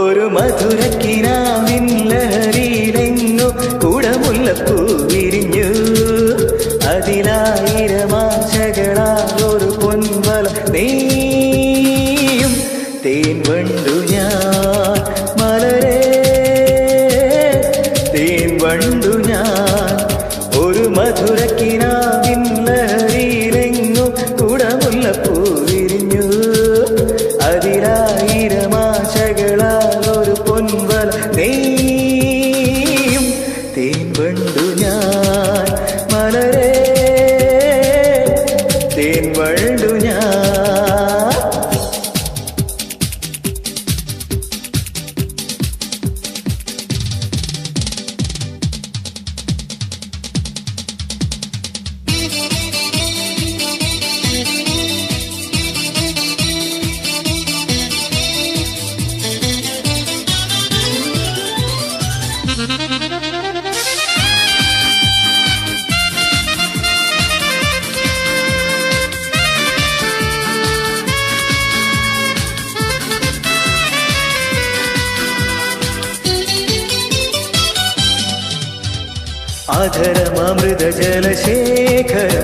ഒരു മധുരക്കിനാവിൻ ലഹരിയിലെങ്ങോ കുടമുല്ലപ്പൂ വിരിഞ്ഞു. അതിലായിരം ആശകളാൽ ഒരു പൊൻവല നെയ്യും തേൻ വണ്ടു ഞാൻ മലരേ തേൻ വണ്ടു ഞാൻ. ഒരു മധുരക്കിനാവിൻ ലഹരിയിലെങ്ങോ കുടമുല്ലപ്പൂ വിരിഞ്ഞു. അതിലായിരം ആശകളാൽ ഒരു പൊൻവല നെയ്യും തേൻ വണ്ടു ഞാൻ മലരേ തേൻ വണ്ടു ഞാൻ. അധരമൃത ജലശേഖരം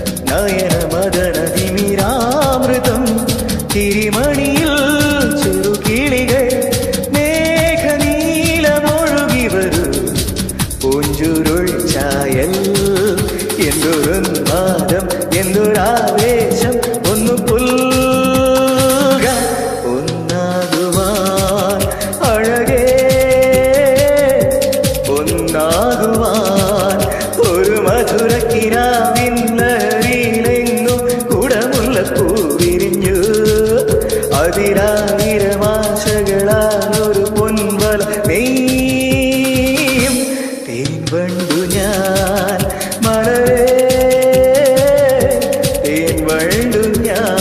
നയനമദനതിമിരാമൃതം തിരിമണിയിൽ ചെറുകിളികൾ മേഘനീലമൊഴുകി വരൂ പൂഞ്ചുരുൾ ചായൽ. എന്തൊരുന്മാദം എന്തൊരാവേശം ഒന്നു പുൽക ഒന്നാകുവാൻ അഴകേ ഒന്നാകുവാൻ. ഒരു മധുരക്കിനാവിൻ ലഹരിയിലെങ്ങും കുടമുല്ലപ്പൂ വിരിഞ്ഞു. അതിലായിരം ആശകളാൽ ഒരു പൊൻവല നെയ്യും തേൻ വണ്ടു ഞാൻ മലരേ തേൻ വണ്ടു ഞാൻ.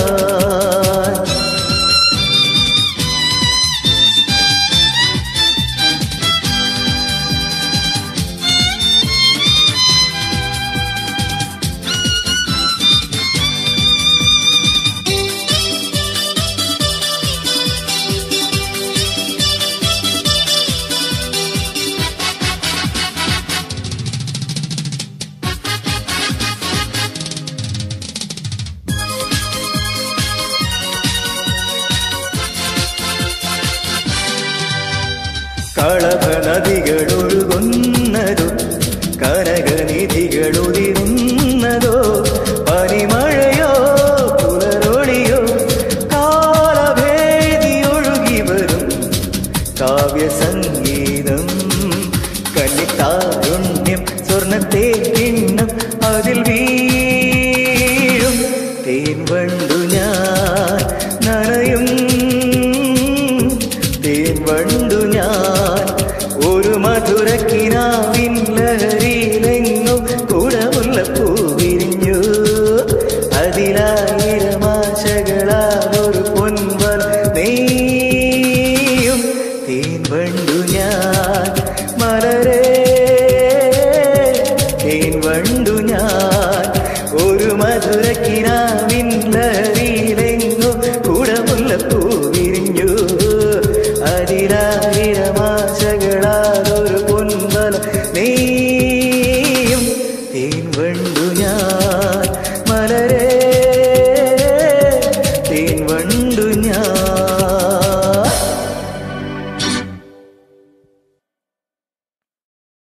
കളഭ നദികളൊഴുകുന്നതോ കനകനിധികളുതിരുന്നതോ പനിമഴയോ പുലരൊളിയോ കാലഭേദി ഒഴുകി വരും കാവ്യസംഗീതം. കന്നിത്താരുണ്യം സ്വർണ്ണത്തെ കിണ്ണം അതിൽ വീഴും തേൻ വണ്ടു